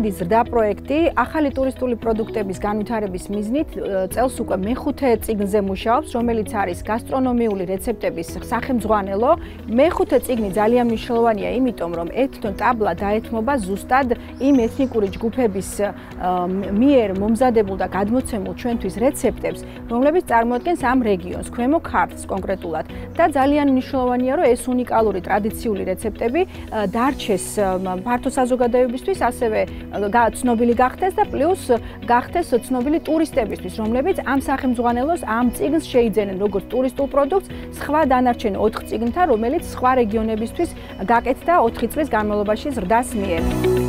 USAID ZRDA პროექტი ახალი ტურისტული პროდუქტების განვითარების მიზნით წელს უკვე მეხუთე წიგნზე მუშაობს, რომელიც არის გასტრონომიული რეცეპტების სახელმძღვანელო. მეხუთე წიგნი ძალიან მნიშვნელოვანია, იმიტომ რომ ეთნო ტაბლა დაეთმობა ზუსტად იმ ეთნიკური ჯგუფების მიერ მომზადებულ და გადმოცემულ ჩვენთვის რეცეპტებს, რომლებიც წარმოადგენს ამ რეგიონს, ქვემო ქართლს კონკრეტულად. და ძალიან მნიშვნელოვანია, რომ ეს უნიკალური ტრადიციული რეცეპტები დარჩეს ფართო საზოგადოებისთვის, ასევე ცნობილი გახდეს და პლუს გახდეს ცნობილი ტურისტებისთვის, რომლებიც ამ სახელმძღვანელოს ამ წიგნს შეიძენენ როგორც ტურისტულ პროდუქტს, სხვა დანარჩენ 4 წიგნთან, რომელიც სხვა რეგიონებისთვის გაკეთდა 4 წლის განმავლობაში ზრდას მიერ.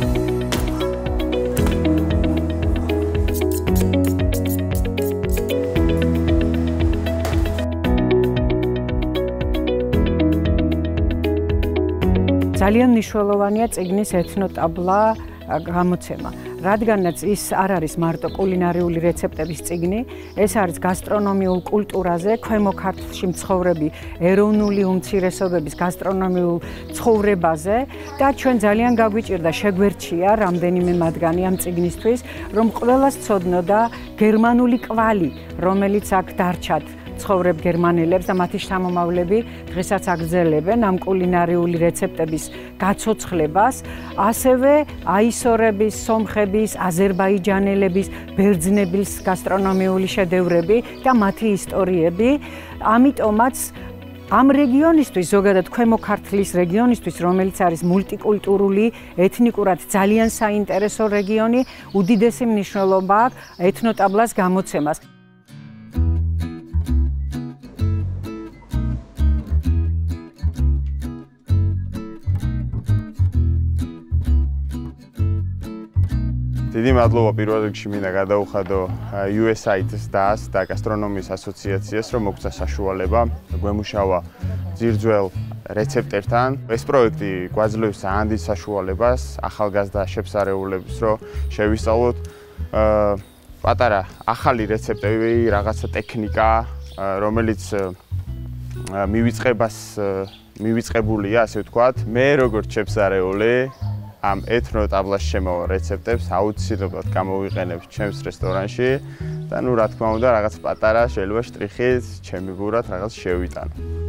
ძალიან მნიშვნელოვანია წიგნის ეთნო ტაბლა გამოცემა, რადგანაც ის არ არის მარტო კულინარიული რეცეპტების წიგნი, ეს არის გასტრონომიულ კულტურაზე, ქვემო ქართლში მცხოვრები ეროვნული უმცირესობების გასტრონომიულ ცხოვრებაზე და ჩვენ ძალიან გაგვიჭირდა შეგვერჩია რამდენიმე მათგანი ამ წიგნისთვის, რომ ყველას ცოდნოდა გერმანული კვალი, რომელიც აქ დარჩათ ცხოვრებ გერმანელებს და მათი შთამომავლები დღესაც აგრძელებენ ამ კულინარიული რეცეპტების გაცოცხლებას, ასევე აისორების, სომხების, აზერბაიჯანელების, ბერძნების გასტრონომიული შედევრები და მათი ისტორიები. ამიტომაც ამ რეგიონისთვის, ზოგადად ქვემო ქართლის რეგიონისთვის, რომელიც არის მულტიკულტურული, ეთნიკურად ძალიან საინტერესო რეგიონი, უდიდესი მნიშვნელობა აქვს ეთნო ტაბლას გამოცემას. დიდი მადლობა პირველ რიგში მინდა გადაუხადო USAID ZRDA-ს და გასტრონომიის ასოციაციას, რომ მოგცა საშუალება გვემუშავა ძირძველ რეცეპტერთან. ეს პროექტი გვაძლევს ძალიან დიდ საშუალებას ახალგაზრდა შეფსარეულებს, რომ შევისწავლოთ პატარა ახალი რეცეპტები, რაღაცა ტექნიკა, რომელიც მივიწყებულია, ასე ვთქვათ. მე როგორც შეფსარეული ამ ეთნო ტაბლას შემავალ რეცეპტებს აუცილებლად გამოვიყენებ ჩემს რესტორანში და რა თქმა უნდა რაღაც პატარა შეიძლება შტრიხით ჩემი გურად რაღაც შევიტანო.